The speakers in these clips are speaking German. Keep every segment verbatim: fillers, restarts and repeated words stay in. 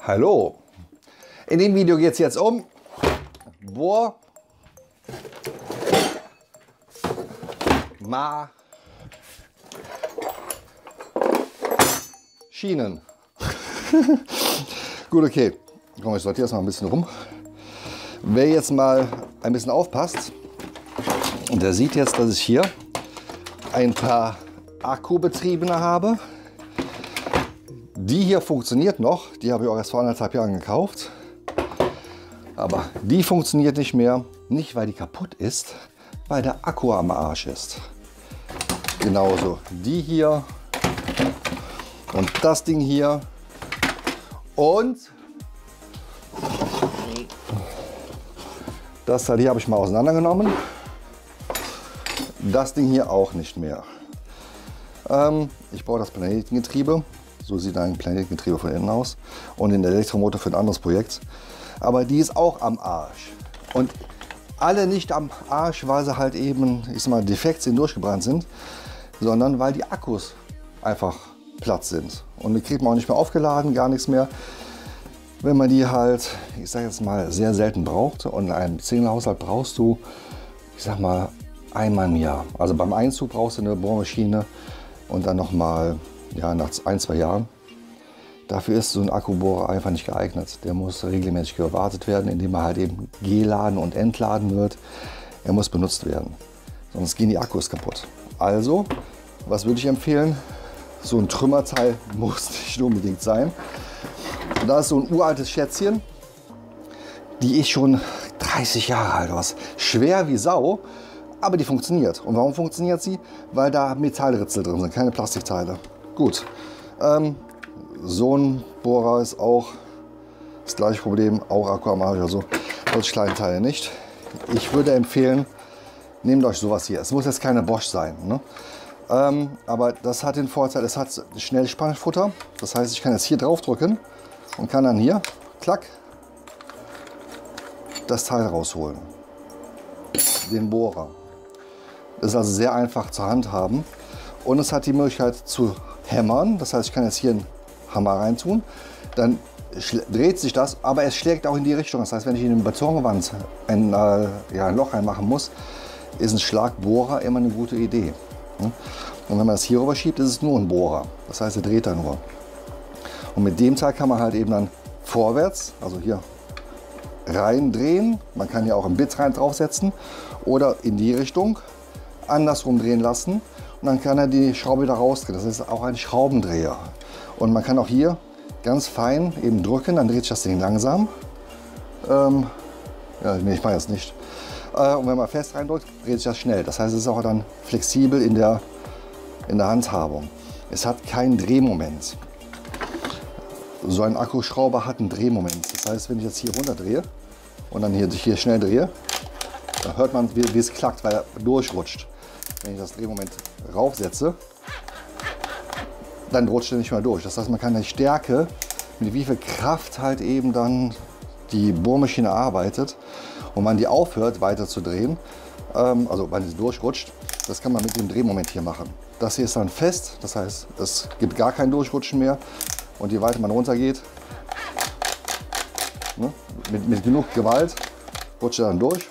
Hallo, in dem Video geht es jetzt um Bohr, Ma, Schienen. Gut, okay, komm, ich sortiere jetzt mal ein bisschen rum. Wer jetzt mal ein bisschen aufpasst, der sieht jetzt, dass ich hier ein paar Akkubetriebene habe. Die hier funktioniert noch, die habe ich auch erst vor anderthalb Jahren gekauft. Aber die funktioniert nicht mehr, nicht weil die kaputt ist, weil der Akku am Arsch ist. Genauso die hier und das Ding hier und das Teil hier habe ich mal auseinandergenommen. Das Ding hier auch nicht mehr. Ähm, ich brauche das Planetengetriebe. So sieht ein Planetengetriebe von innen aus. Und den Elektromotor für ein anderes Projekt. Aber die ist auch am Arsch. Und alle nicht am Arsch, weil sie halt eben, ich sag mal, defekt sind, durchgebrannt sind, sondern weil die Akkus einfach platt sind. Und die kriegt man auch nicht mehr aufgeladen, gar nichts mehr. Wenn man die halt, ich sag jetzt mal, sehr selten braucht. Und in einem Single-Haushalt brauchst du, ich sag mal, einmal im Jahr. Also beim Einzug brauchst du eine Bohrmaschine und dann nochmal, ja, nach ein, zwei Jahren. Dafür ist so ein Akkubohrer einfach nicht geeignet. Der muss regelmäßig gewartet werden, indem er halt eben geladen und entladen wird. Er muss benutzt werden, sonst gehen die Akkus kaputt. Also, was würde ich empfehlen? So ein Trümmerteil muss nicht unbedingt sein. Und da ist so ein uraltes Schätzchen, die ist schon dreißig Jahre alt, was schwer wie Sau, aber die funktioniert. Und warum funktioniert sie? Weil da Metallritzel drin sind, keine Plastikteile. Gut, ähm, so ein Bohrer ist auch das gleiche Problem, auch Akku am Arsch, also solche kleinen Teile nicht. Ich würde empfehlen, nehmt euch sowas hier. Es muss jetzt keine Bosch sein, ne? Ähm, aber das hat den Vorteil, es hat Schnellspannfutter. Das heißt, ich kann jetzt hier drauf drücken und kann dann hier, klack, das Teil rausholen. Den Bohrer. Das ist also sehr einfach zu handhaben. Und es hat die Möglichkeit zu hämmern. Das heißt, ich kann jetzt hier einen Hammer reintun. Dann dreht sich das, aber es schlägt auch in die Richtung. Das heißt, wenn ich in eine Betonwand ein, äh, ja, ein Loch reinmachen muss, ist ein Schlagbohrer immer eine gute Idee. Und wenn man das hier rüber schiebt, ist es nur ein Bohrer. Das heißt, er dreht da nur. Und mit dem Teil kann man halt eben dann vorwärts, also hier rein drehen. Man kann hier auch ein Bit rein draufsetzen oder in die Richtung andersrum drehen lassen. Und dann kann er die Schraube wieder rausdrehen. Das ist auch ein Schraubendreher. Und man kann auch hier ganz fein eben drücken, dann dreht sich das Ding langsam. Ähm, ja, nee, ich mache das nicht. Äh, und wenn man fest reindrückt, dreht sich das schnell. Das heißt, es ist auch dann flexibel in der, in der Handhabung. Es hat keinen Drehmoment. So ein Akkuschrauber hat einen Drehmoment. Das heißt, wenn ich jetzt hier runter drehe und dann hier, hier schnell drehe, dann hört man, wie, wie es klackt, weil er durchrutscht. Wenn ich das Drehmoment raufsetze, dann rutscht er nicht mehr durch. Das heißt, man kann die Stärke, mit wie viel Kraft halt eben dann die Bohrmaschine arbeitet und man die aufhört weiter zu drehen, ähm, also wenn sie durchrutscht, das kann man mit dem Drehmoment hier machen. Das hier ist dann fest, das heißt, es gibt gar kein Durchrutschen mehr und je weiter man runter geht, ne, mit, mit genug Gewalt rutscht er dann durch.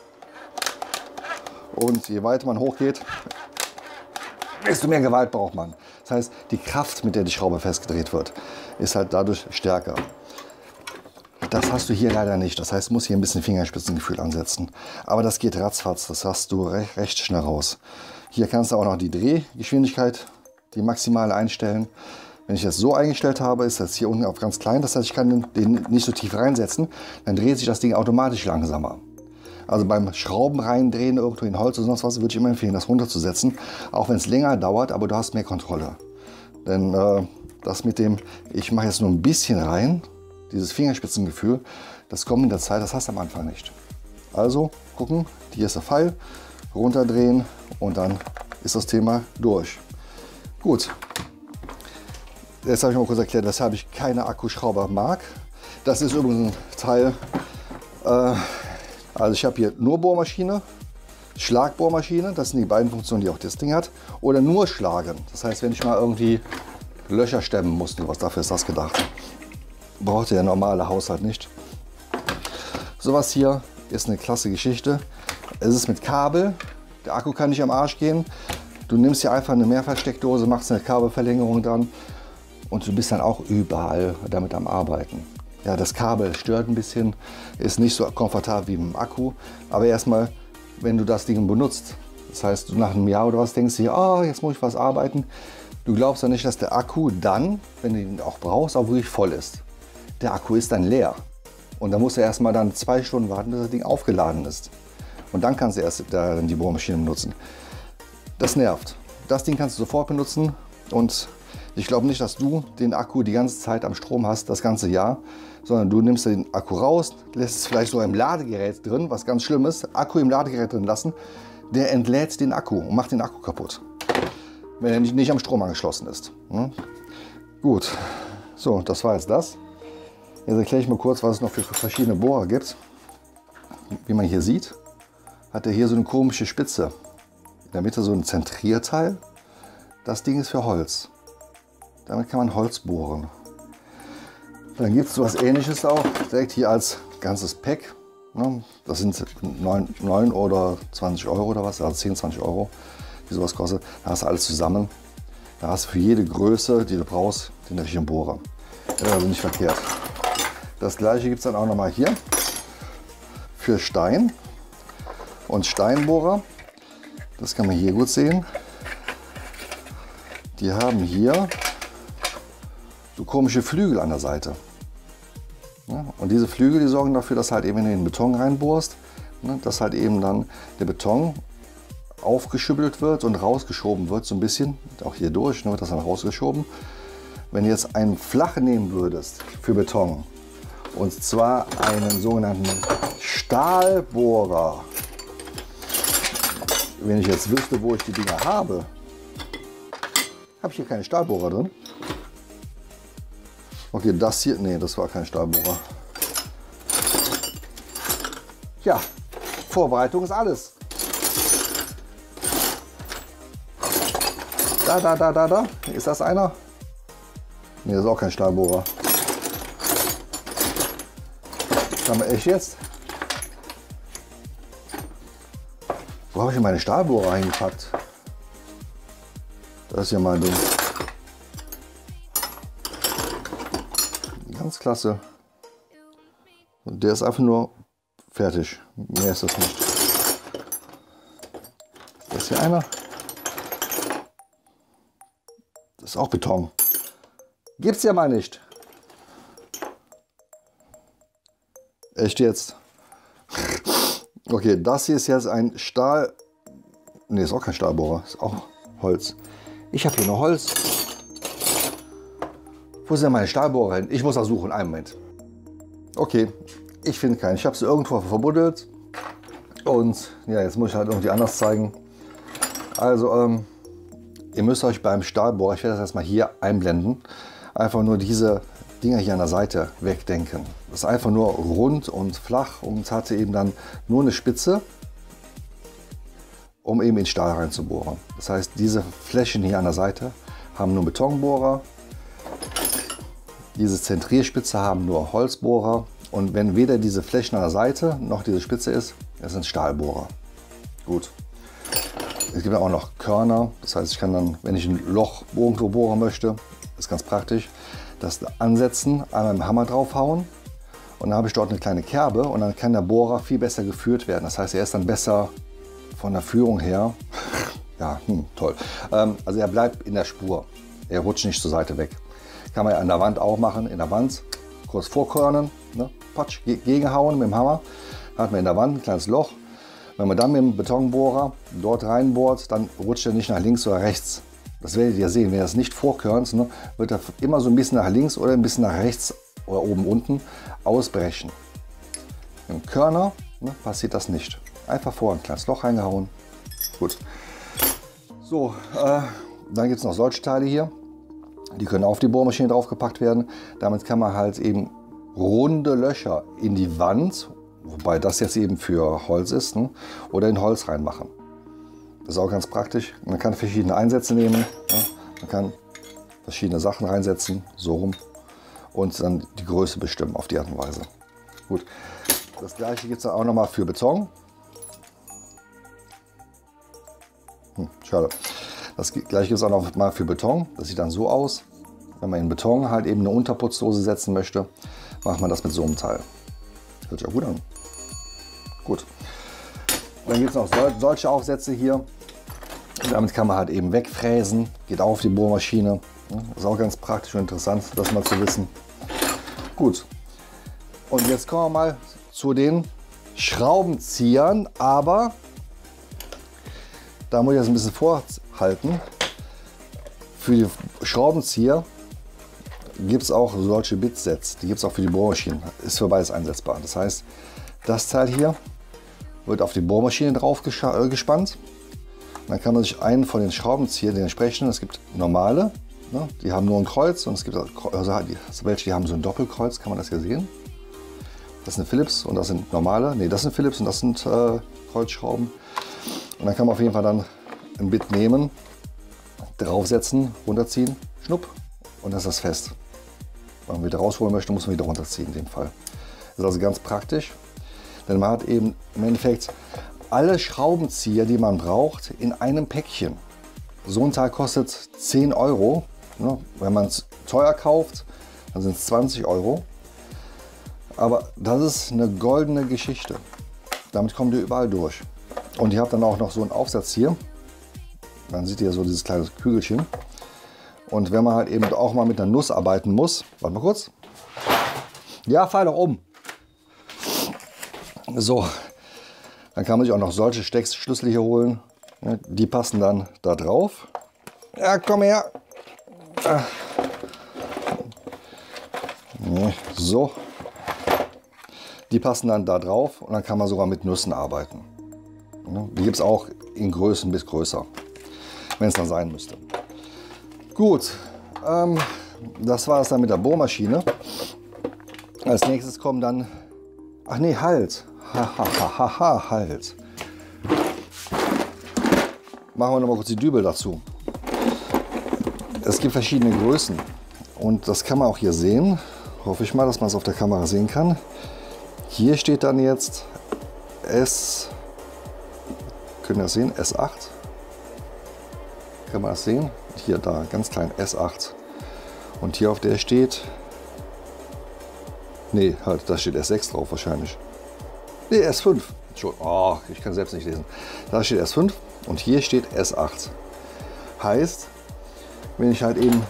Und je weiter man hochgeht, desto mehr Gewalt braucht man. Das heißt, die Kraft, mit der die Schraube festgedreht wird, ist halt dadurch stärker. Das hast du hier leider nicht. Das heißt, du musst hier ein bisschen Fingerspitzengefühl ansetzen. Aber das geht ratzfatz. Das hast du recht, recht schnell raus. Hier kannst du auch noch die Drehgeschwindigkeit, die maximale einstellen. Wenn ich das so eingestellt habe, ist das hier unten auf ganz klein. Das heißt, ich kann den nicht so tief reinsetzen. Dann dreht sich das Ding automatisch langsamer. Also beim Schrauben reindrehen, irgendwo in Holz oder sonst was, würde ich immer empfehlen, das runterzusetzen. Auch wenn es länger dauert, aber du hast mehr Kontrolle. Denn äh, das mit dem, ich mache jetzt nur ein bisschen rein, dieses Fingerspitzengefühl, das kommt in der Zeit, das hast du am Anfang nicht. Also gucken, hier ist der Pfeil, runterdrehen und dann ist das Thema durch. Gut, jetzt habe ich mal kurz erklärt, weshalb ich keine Akkuschrauber mag. Das ist übrigens ein Teil, äh, also ich habe hier nur Bohrmaschine, Schlagbohrmaschine, das sind die beiden Funktionen, die auch das Ding hat, oder nur schlagen. Das heißt, wenn ich mal irgendwie Löcher stemmen muss, was dafür ist das gedacht. Braucht der normale Haushalt nicht. Sowas hier ist eine klasse Geschichte. Es ist mit Kabel. Der Akku kann nicht am Arsch gehen. Du nimmst hier einfach eine Mehrfachsteckdose, machst eine Kabelverlängerung dran und du bist dann auch überall damit am Arbeiten. Ja, das Kabel stört ein bisschen, ist nicht so komfortabel wie mit dem Akku. Aber erstmal, wenn du das Ding benutzt, das heißt, du nach einem Jahr oder was denkst du, oh, jetzt muss ich was arbeiten. Du glaubst ja nicht, dass der Akku dann, wenn du ihn auch brauchst, auch wirklich voll ist. Der Akku ist dann leer. Und da musst du erstmal dann zwei Stunden warten, bis das Ding aufgeladen ist. Und dann kannst du erst die Bohrmaschine benutzen. Das nervt. Das Ding kannst du sofort benutzen. Und ich glaube nicht, dass du den Akku die ganze Zeit am Strom hast, das ganze Jahr. Sondern du nimmst den Akku raus, lässt es vielleicht so im Ladegerät drin, was ganz schlimm ist. Akku im Ladegerät drin lassen. Der entlädt den Akku und macht den Akku kaputt. Wenn er nicht, nicht am Strom angeschlossen ist. Hm? Gut. So, das war jetzt das. Jetzt erkläre ich mal kurz, was es noch für verschiedene Bohrer gibt. Wie man hier sieht, hat er hier so eine komische Spitze. In der Mitte so ein Zentrierteil. Das Ding ist für Holz. Damit kann man Holz bohren. Dann gibt es so was Ähnliches auch, direkt hier als ganzes Pack. Das sind neun oder zwanzig Euro oder was, also zehn, zwanzig Euro, wie sowas kostet. Da hast du alles zusammen. Da hast du für jede Größe, die du brauchst, den richtigen Bohrer. Das ist also nicht verkehrt. Das gleiche gibt es dann auch noch mal hier für Stein und Steinbohrer. Das kann man hier gut sehen. Die haben hier so komische Flügel an der Seite. Ja, und diese Flügel, die sorgen dafür, dass halt eben, wenn du in den Beton reinbohrst, ne, dass halt eben dann der Beton aufgeschüttelt wird und rausgeschoben wird, so ein bisschen. Auch hier durch ne, wird das dann rausgeschoben. Wenn du jetzt einen flachen nehmen würdest für Beton, und zwar einen sogenannten Stahlbohrer. Wenn ich jetzt wüsste, wo ich die Dinger habe, habe ich hier keine Stahlbohrer drin. Okay, das hier, nee, das war kein Stahlbohrer. Ja, Vorbereitung ist alles. Da, da, da, da, da. Ist das einer? Nee, das ist auch kein Stahlbohrer. Haben wir echt jetzt? Wo habe ich denn meine Stahlbohrer eingepackt? Das ist ja mein Ding. Ganz klasse. Und der ist einfach nur fertig. Mehr ist das nicht. Das ist hier einer. Das ist auch Beton. Gibt's ja mal nicht. Echt jetzt? Okay, das hier ist jetzt ein Stahl... Ne, ist auch kein Stahlbohrer, ist auch Holz. Ich habe hier noch Holz. Wo sind denn meine Stahlbohrer hin? Ich muss da suchen, einen Moment. Okay, ich finde keinen. Ich habe sie irgendwo verbuddelt. Und ja, jetzt muss ich halt irgendwie anders zeigen. Also, ähm, ihr müsst euch beim Stahlbohrer, ich werde das erstmal hier einblenden, einfach nur diese Dinger hier an der Seite wegdenken. Das ist einfach nur rund und flach und hatte eben dann nur eine Spitze, um eben in Stahl reinzubohren. Das heißt, diese Flächen hier an der Seite haben nur Betonbohrer, diese Zentrierspitze haben nur Holzbohrer und wenn weder diese Flächen an der Seite noch diese Spitze ist, das sind Stahlbohrer. Gut. Es gibt auch noch Körner, das heißt, ich kann dann, wenn ich ein Loch irgendwo bohren möchte, ist ganz praktisch, das ansetzen, einmal mit dem Hammer draufhauen und dann habe ich dort eine kleine Kerbe und dann kann der Bohrer viel besser geführt werden. Das heißt, er ist dann besser von der Führung her. Ja, hm, toll. Ähm, also er bleibt in der Spur. Er rutscht nicht zur Seite weg. Kann man ja an der Wand auch machen, in der Wand kurz vorkörnen, ne? Patsch, gegenhauen mit dem Hammer. Dann hat man in der Wand ein kleines Loch. Wenn man dann mit dem Betonbohrer dort reinbohrt, dann rutscht er nicht nach links oder rechts. Das werdet ihr sehen, wenn ihr das nicht vorkörnt, ne, wird er immer so ein bisschen nach links oder ein bisschen nach rechts oder oben unten ausbrechen. Im Körner ne, passiert das nicht. Einfach vor ein kleines Loch reingehauen. Gut. So, äh, dann gibt es noch solche Teile hier. Die können auf die Bohrmaschine draufgepackt werden. Damit kann man halt eben runde Löcher in die Wand, wobei das jetzt eben für Holz ist, ne, oder in Holz reinmachen. Das ist auch ganz praktisch. Man kann verschiedene Einsätze nehmen. Ja. Man kann verschiedene Sachen reinsetzen, so rum. und dann die Größe bestimmen auf die Art und Weise. Gut, das gleiche gibt es dann auch noch mal für Beton. Hm, schade. Das gleiche gibt es auch noch mal für Beton. Das sieht dann so aus. Wenn man in Beton halt eben eine Unterputzdose setzen möchte, macht man das mit so einem Teil. Hört sich auch gut an. Gut. Dann gibt es noch sol solche Aufsätze hier. Damit kann man halt eben wegfräsen. Geht auch auf die Bohrmaschine. Ist auch ganz praktisch und interessant, das mal zu wissen. Gut. Und jetzt kommen wir mal zu den Schraubenziehern. Aber da muss ich das ein bisschen vorhalten. Für die Schraubenzieher gibt es auch solche Bitsets. Die gibt es auch für die Bohrmaschinen. Ist für beides einsetzbar. Das heißt, das Teil hier wird auf die Bohrmaschine drauf äh, gespannt. Dann kann man sich einen von den Schraubenziehern, den entsprechenden, es gibt normale, ne, die haben nur ein Kreuz, und es gibt also welche, die haben so ein Doppelkreuz, kann man das hier sehen. Das sind Philips und das sind normale, ne, das sind Philips und das sind äh, Kreuzschrauben. Und dann kann man auf jeden Fall dann ein Bit nehmen, draufsetzen, runterziehen, schnupp, und das ist fest. Wenn man wieder rausholen möchte, muss man wieder runterziehen in dem Fall. Das ist also ganz praktisch, denn man hat eben im Endeffekt alle Schraubenzieher, die man braucht, in einem Päckchen. So ein Teil kostet zehn Euro. Wenn man es teuer kauft, dann sind es zwanzig Euro. Aber das ist eine goldene Geschichte. Damit kommt ihr überall durch. Und ihr habt dann auch noch so einen Aufsatz hier. Man sieht hier so dieses kleine Kügelchen. Und wenn man halt eben auch mal mit einer Nuss arbeiten muss, warte mal kurz. Ja, fall doch um. So, dann kann man sich auch noch solche Steckschlüssel hier holen. Die passen dann da drauf. Ja, komm her. So. Die passen dann da drauf und dann kann man sogar mit Nüssen arbeiten. Die gibt es auch in Größen bis größer, wenn es dann sein müsste. Gut, ähm, das war es dann mit der Bohrmaschine. Als nächstes kommen dann, ach nee, halt, hahaha, halt. Machen wir noch mal kurz die Dübel dazu. Es gibt verschiedene Größen und das kann man auch hier sehen. Hoffe ich mal, dass man es auf der Kamera sehen kann. Hier steht dann jetzt S, können wir das sehen, S acht. Kann man das sehen? Hier, da, ganz klein, S acht. Und hier auf der steht, nee, halt, da steht S sechs drauf wahrscheinlich. Nee, S fünf. Oh, ich kann selbst nicht lesen. Da steht S fünf und hier steht S acht. Heißt, wenn ich halt eben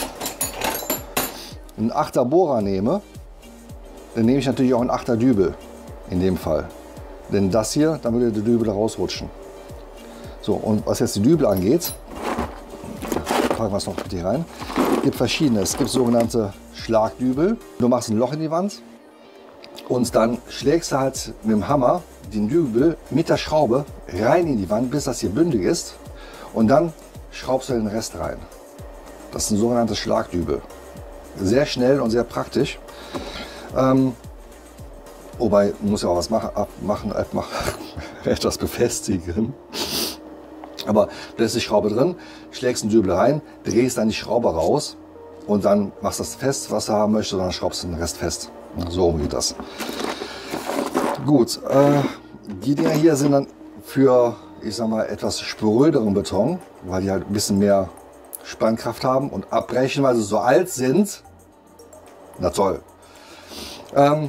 einen achter Bohrer nehme, dann nehme ich natürlich auch einen achter Dübel in dem Fall. Denn das hier, dann würde der Dübel da rausrutschen. So, und was jetzt die Dübel angeht, packen wir es noch mit hier rein. Es gibt verschiedene. Es gibt sogenannte Schlagdübel. Du machst ein Loch in die Wand und dann schlägst du halt mit dem Hammer den Dübel mit der Schraube rein in die Wand, bis das hier bündig ist. Und dann schraubst du den Rest rein. Das ist ein sogenanntes Schlagdübel. Sehr schnell und sehr praktisch. Ähm, wobei, muss ja auch was machen, abmachen, abmachen, etwas befestigen. Aber da ist die Schraube drin, schlägst den Dübel rein, drehst dann die Schraube raus und dann machst du das fest, was du haben möchtest, und dann schraubst du den Rest fest. So geht das. Gut, äh, die Dinger hier sind dann für, ich sag mal, etwas spröderen Beton, weil die halt ein bisschen mehr Spannkraft haben und abbrechen, weil sie so alt sind. Na toll. Ähm,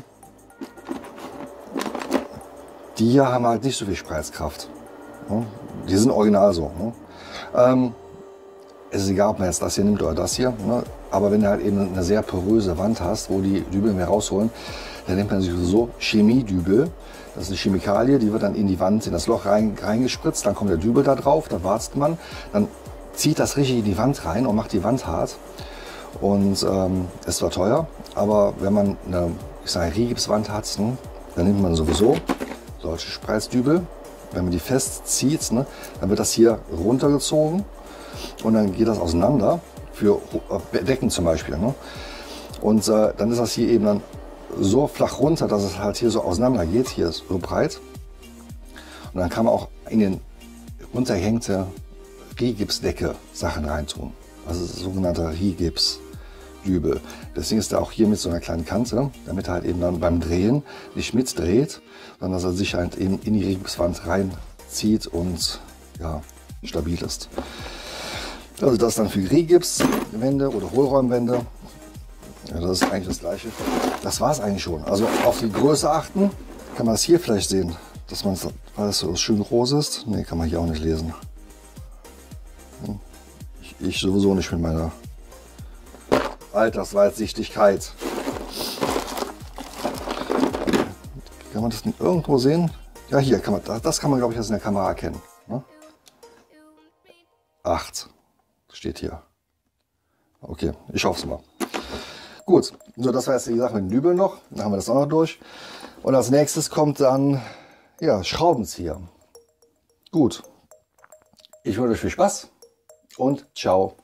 die hier haben halt nicht so viel Spreizkraft. Die sind original so. Ne? Ähm, es ist egal, ob man jetzt das hier nimmt oder das hier. Ne? Aber wenn du halt eben eine sehr poröse Wand hast, wo die Dübel mehr rausholen, dann nimmt man sich so Chemiedübel. Das ist eine Chemikalie, die wird dann in die Wand, in das Loch rein, reingespritzt. Dann kommt der Dübel da drauf, da wartet man. Dann zieht das richtig in die Wand rein und macht die Wand hart. Und ähm, es war teuer, aber wenn man eine, ich sage, Rigipswand hat, ne, dann nimmt man sowieso solche Spreizdübel. Wenn man die festzieht, ne, dann wird das hier runtergezogen und dann geht das auseinander für Decken zum Beispiel. Ne? Und äh, dann ist das hier eben dann so flach runter, dass es halt hier so auseinander geht, hier ist so breit. Und dann kann man auch in den runtergehängte Rigipsdecke Sachen reintun. Also das sogenannte Rigips. Dübel. Deswegen ist er auch hier mit so einer kleinen Kante, damit er halt eben dann beim Drehen nicht mitdreht, sondern dass er sich halt eben in die Rigipswand reinzieht und ja, stabil ist. Also das dann für Rigipswände oder Hohlräumwände. Ja, das ist eigentlich das Gleiche. Das war es eigentlich schon. Also auf die Größe achten. Kann man es hier vielleicht sehen, dass man es, weil es so schön groß ist. Ne, kann man hier auch nicht lesen. Ich, ich sowieso nicht mit meiner Altersweitsichtigkeit. Kann man das denn irgendwo sehen? Ja, hier kann man, das kann man, glaube ich, jetzt in der Kamera erkennen. Ne? acht steht hier. Okay, ich hoffe es mal. Gut, so das war jetzt die Sache mit dem Dübel noch. Dann haben wir das auch noch durch. Und als nächstes kommt dann ja, Schraubenzieher. Gut, ich wünsche euch viel Spaß und ciao.